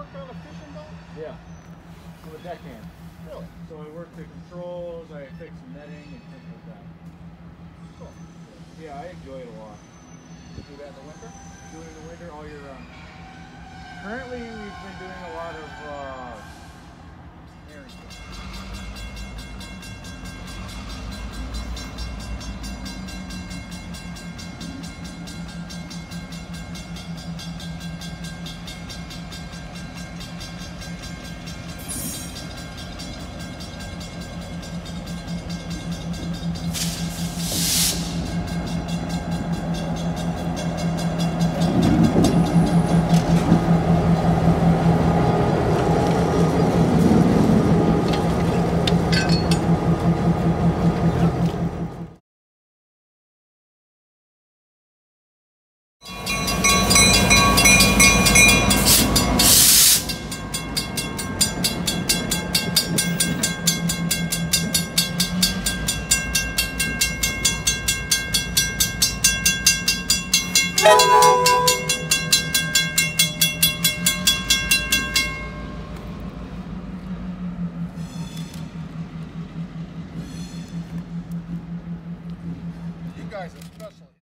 work on a fishing boat? Yeah. I'm a deckhand. Really? So I work the controls, I fix netting and things like that. Cool. Yeah, I enjoy it a lot. You do that in the winter? Do it in the winter all year round. Currently, we've been doing a lot of herring fishing. You guys especially.